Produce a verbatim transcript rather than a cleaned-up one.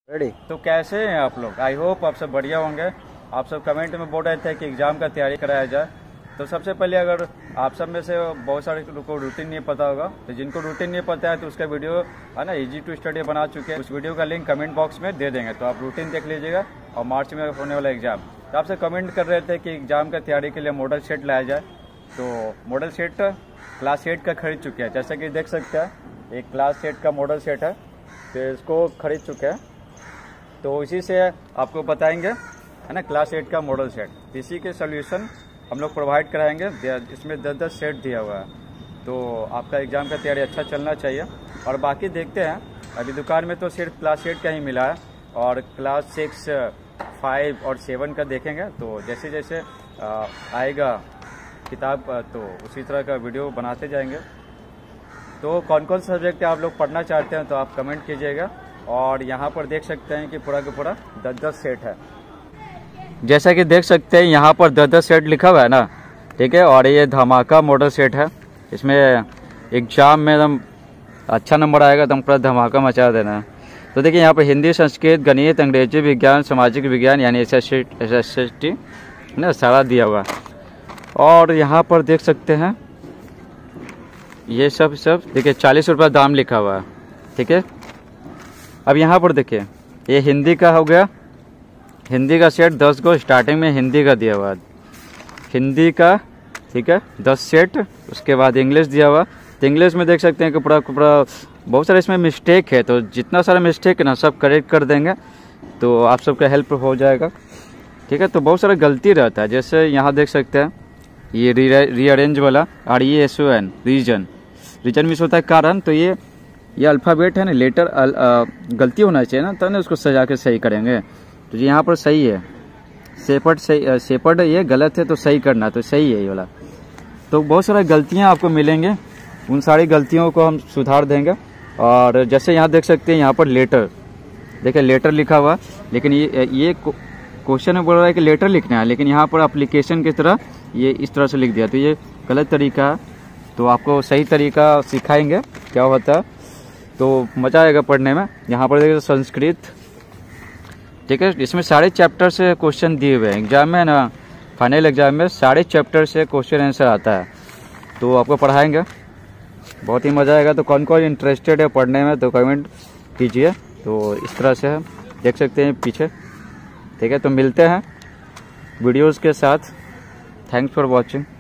Ready. तो कैसे हैं आप लोग? आई होप आप सब बढ़िया होंगे। आप सब कमेंट में बोल रहे थे कि एग्जाम का तैयारी कराया जाए। तो सबसे पहले अगर आप सब में से बहुत सारे को रूटीन नहीं पता होगा, तो जिनको रूटीन नहीं पता है तो उसका वीडियो है ना इजी टू स्टडी बना चुके हैं। उस वीडियो का लिंक कमेंट बॉक्स में दे देंगे, तो आप रूटीन देख लीजिएगा। और मार्च में होने वाला एग्जाम, तो आपसे कमेंट कर रहे थे कि एग्जाम का तैयारी के लिए मॉडल सेट लाया जाए। तो मॉडल सेट क्लास एट का खरीद चुके हैं, जैसे कि देख सकते हैं एक क्लास एट का मॉडल सेट है, तो इसको खरीद चुके हैं। तो इसी से आपको बताएंगे है ना क्लास एट का मॉडल सेट, इसी के सोल्यूशन हम लोग प्रोवाइड कराएंगे। इसमें दस दस सेट दिया हुआ है, तो आपका एग्ज़ाम का तैयारी अच्छा चलना चाहिए। और बाकी देखते हैं, अभी दुकान में तो सिर्फ क्लास एट का ही मिला है, और क्लास सिक्स फाइव और सेवन का देखेंगे। तो जैसे जैसे आएगा किताब तो उसी तरह का वीडियो बनाते जाएंगे। तो कौन कौन सा सब्जेक्ट आप लोग पढ़ना चाहते हैं तो आप कमेंट कीजिएगा। और यहाँ पर देख सकते हैं कि पूरा का पूरा दस दस सेट है, जैसा कि देख सकते हैं यहाँ पर दस दस सेट लिखा हुआ है ना, ठीक है। और ये धमाका मॉडल सेट है, इसमें एग्जाम में एकदम अच्छा नंबर आएगा, एकदम पूरा धमाका मचा देना है। तो देखिए यहाँ पर हिंदी, संस्कृत, गणित, अंग्रेजी विज्ञान, सामाजिक विज्ञान यानी एस एस एस टी ना सारा दिया हुआ। और यहाँ पर देख सकते हैं ये सब सब देखिए चालीस रुपये दाम लिखा हुआ है, ठीक है। अब यहाँ पर देखिए ये हिंदी का हो गया, हिंदी का सेट दस को स्टार्टिंग में हिंदी का दिया हुआ, हिंदी का ठीक है दस सेट। उसके बाद इंग्लिश दिया हुआ, तो इंग्लिश में देख सकते हैं कि पूरा पूरा बहुत सारे इसमें मिस्टेक है, तो जितना सारा मिस्टेक है ना सब करेक्ट कर देंगे, तो आप सबका हेल्प हो जाएगा, ठीक है। तो बहुत सारा गलती रहता है, जैसे यहाँ देख सकते हैं ये रीअरेंज वाला R E S O N reason reason miss होता है कारण, तो ये ये अल्फ़ाबेट है ना लेटर अल, आ, गलती होना चाहिए ना, तो ना उसको सजा के सही करेंगे। तो यहाँ पर सही है, सेपर्ड सही, सेपर्ड ये गलत है तो सही करना, तो सही है ये वाला। तो बहुत सारी गलतियाँ आपको मिलेंगे, उन सारी गलतियों को हम सुधार देंगे। और जैसे यहाँ देख सकते हैं यहाँ पर लेटर, देखिए लेटर लिखा हुआ, लेकिन ये ये क्वेश्चन में बोल रहा है कि लेटर लिखना है, लेकिन यहाँ पर एप्लीकेशन की तरह ये इस तरह से लिख दिया, तो ये गलत तरीका है। तो आपको सही तरीका सिखाएंगे क्या होता है, तो मज़ा आएगा पढ़ने में। यहाँ पर देखिए संस्कृत, ठीक है, इसमें सारे चैप्टर से क्वेश्चन दिए हुए हैं। एग्जाम में ना फाइनल एग्जाम में सारे चैप्टर से क्वेश्चन आंसर आता है, तो आपको पढ़ाएंगे, बहुत ही मज़ा आएगा। तो कौन कौन इंटरेस्टेड है पढ़ने में तो कमेंट कीजिए। तो इस तरह से है, देख सकते हैं पीछे, ठीक है। तो मिलते हैं वीडियोज़ के साथ। Thanks for watching.